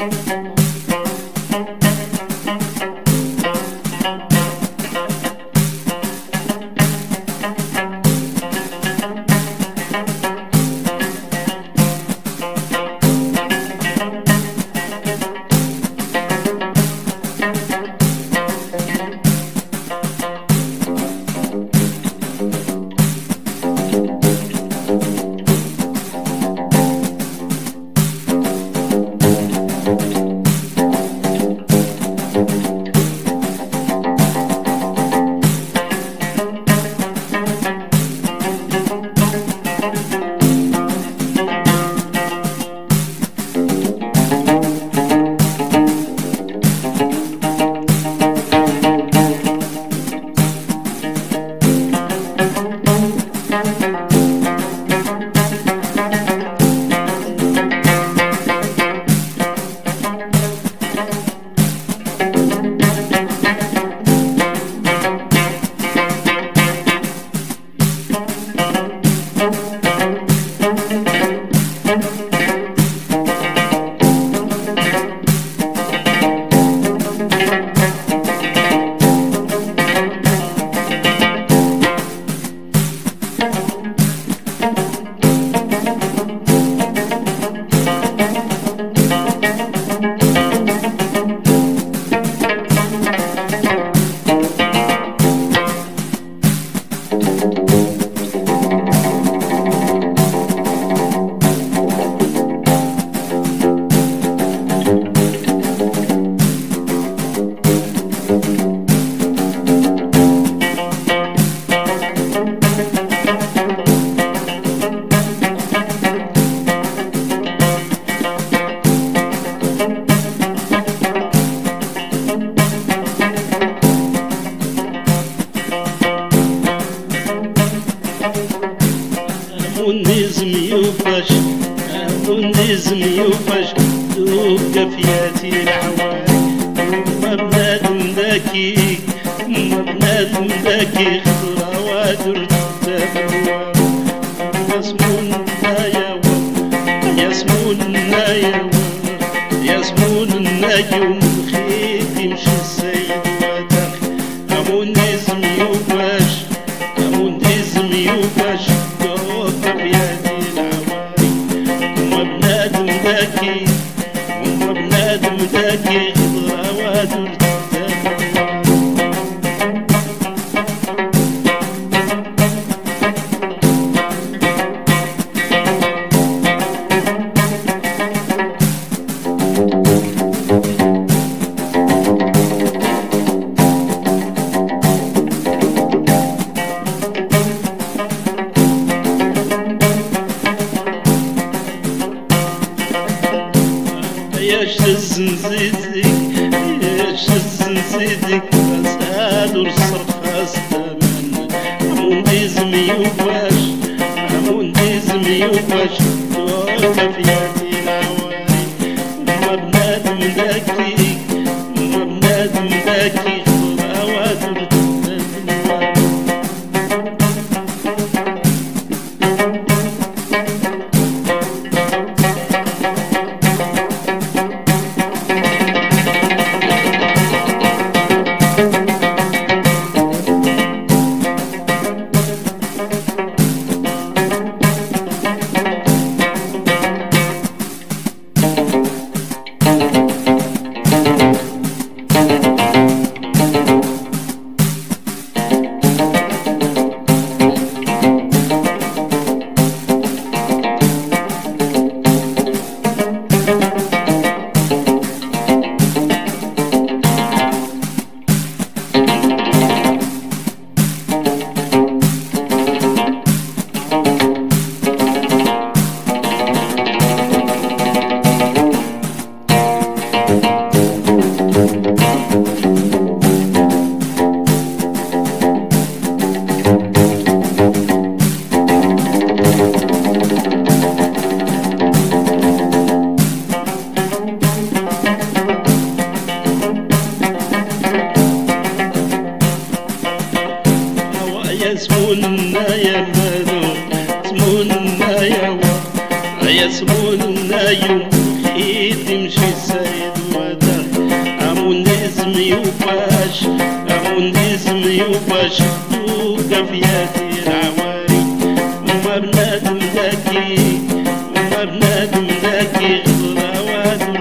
moun dizm youfach moun dizم يوفش دوب قفياتي العوالي ما بنادم ذاكي ما بنادم ذاكي خضروات ارتدى يسموننا يا يسموننا يا يسموننا يوم الخير يمشي السيد وداخل أمون دزم يوفش أمون دزم يوفش دوب قفياتي العوالي وما بنادم ذاكي وما بنادم ذاكي خضروات ارتدى ياش الزنزيدك ياش الزنزيدك فساد والصرف استمن أمون دزم يوفش أمون دزم يوفش دوك فياتي العوالي وما بنادم ذاكي وما بنادم ذاكي خضروات ارتدى يسموننا يا مالو يسموننا يا يسموننا يوم تمشي سيد وداك أمون دزم يوفاش أمون دزم يوفاش توقف يدي العواري وما بنادم ذاكي وما بنادم ذاكي غلا وادور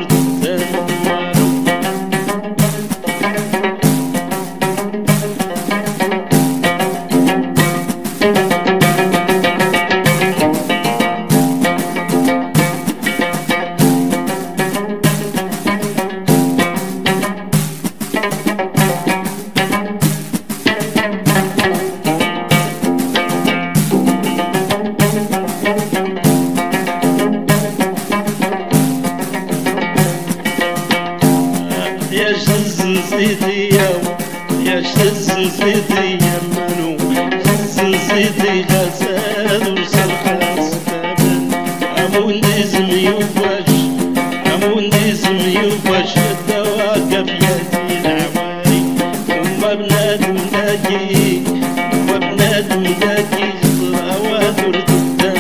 زيدي يا شزن زيدي يا منو شزن زيدي غزال وصل خلاص كامل أمون دزم يوفاش أمون دزم يوفاش الدواقف يدي العواري وما بنادم لاقي وما بنادم لاقي خضرا وادور قدام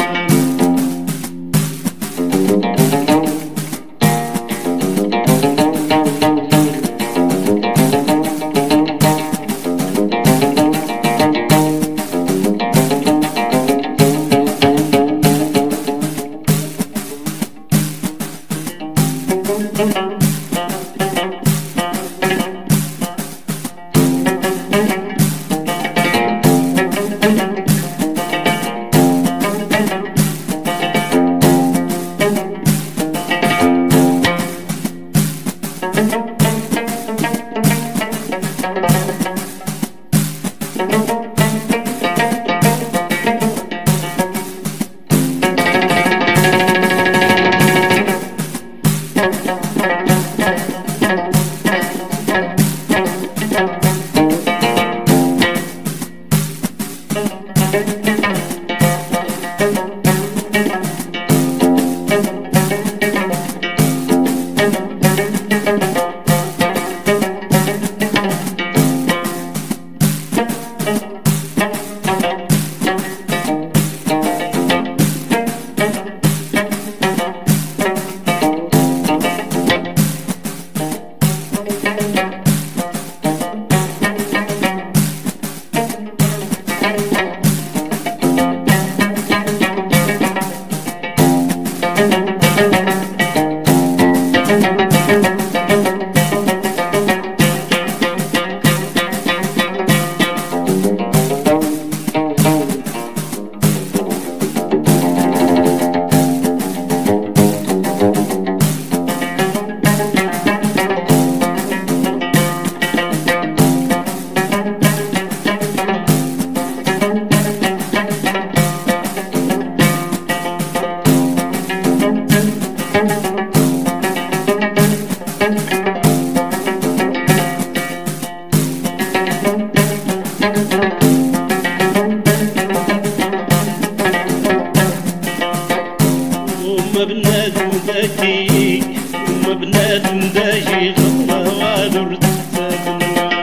وما بنادم ذاكي وما بنادم ذاكي غطى وادور تتابنوا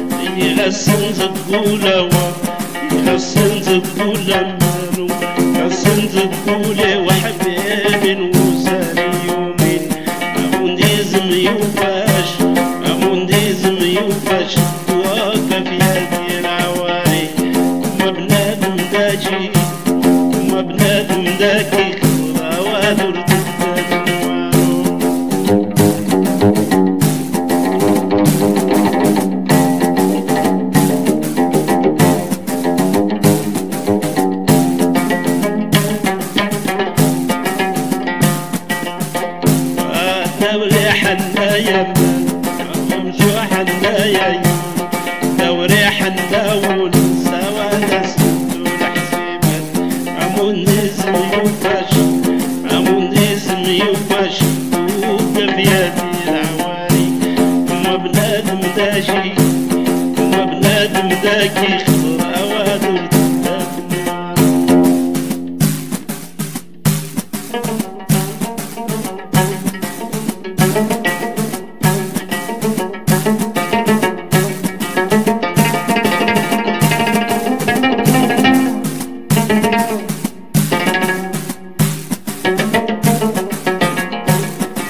يغسن زبولة يغسن زبولة مانو يغسن زبولة وحبيب وسالي يومين أمون دزم يوفاش أمون دزم يوفاش توقف يدي العواري وما بنادم ذاكي وما بنادم ذاكي دوري حنا يا مشو حنا يا دوري حنا ونسوا نسدو الحسيبات أمون دزم يوفاش أمون دزم يوفاش وقف يدي العواري وما بنادم داشي وما بنادم داكي خضرا وادور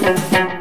الحسيبات